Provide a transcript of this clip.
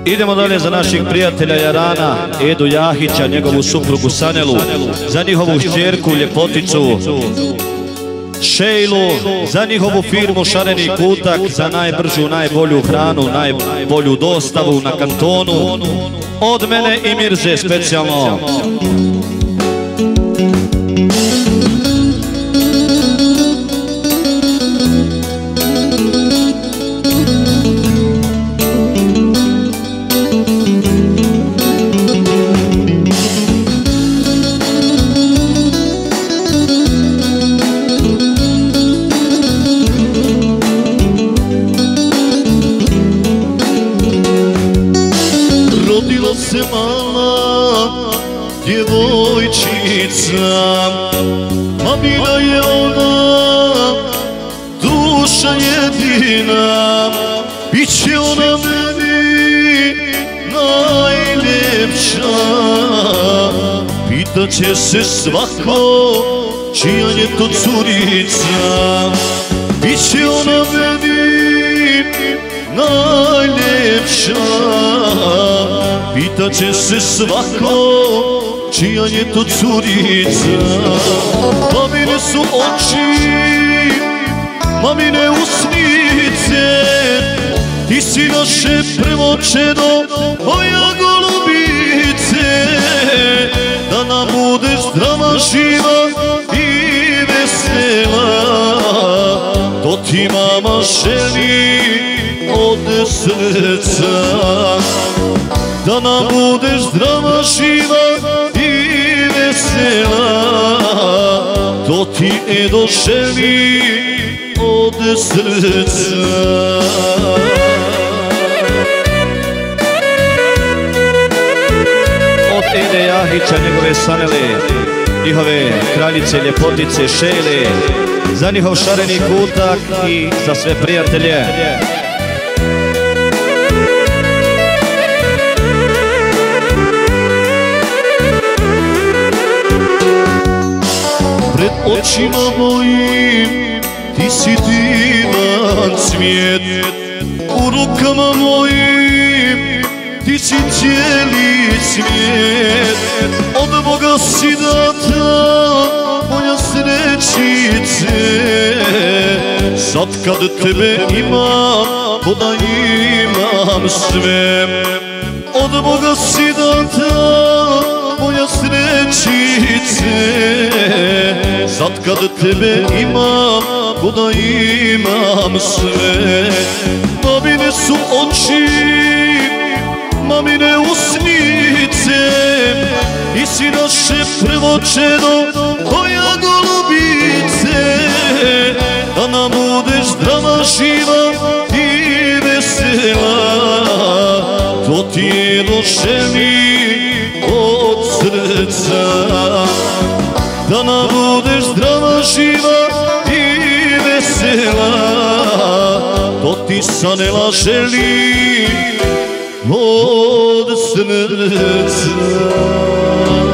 Idemo dalje za naših prijatelja Jarana, Edu Jahića, njegovu suprugu Sanelu, za njihovu šćerku Ljepoticu Šejlu, za njihovu firmu Šareni kutak, za najbržu, najbolju hranu, najbolju dostavu na kantonu. Od mene i Mirze specijalno. Rodila se mala djevojčica, mamina je ona, duša jedina, bit će ona meni najljepša. Pitaće se svako čija je to curica, bit će ona meni najljepša. Pitaće se svako čija je to curica. Mamine su oči, mamine usnice, ti si naše prvo čedo, moja golubice. Da nam budeš zdrava, živa i vesela, to ti mama želi od srca. Da nam budeš zdrava, živa i vesela, to ti Edo želi od srca. Od Ede Jahića, njegove Sanele, njihove kraljice Ljepotice Šejle, za njihov Šareni kutak i za sve prijatelje. Pred očima mojim ti si divan cvijet, u rukama mojim ti si cijeli svijet. Od Boga si data moja srećice, sad kad tebe imam, ko da imam sve. Od Boga si data moja srećice, sad kad tebe imam, ko da imam sve. Mamine su oči, mamine usnice, ti si naše prvo čedo, moja golubice. Da nam budeš zdrava, živa i vesela, to ti Edo želi od srca. Da nam budeš zdrava, živa i vesela, to ti Sanela želi od srca.